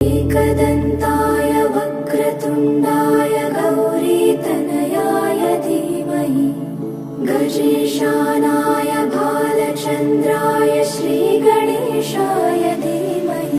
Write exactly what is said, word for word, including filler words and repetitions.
एकदन्ताय वक्रतुण्डाय गौरीतनयाय धीमहि गजेशानाय भालचन्द्राय श्रीगणेशाय धीमहि।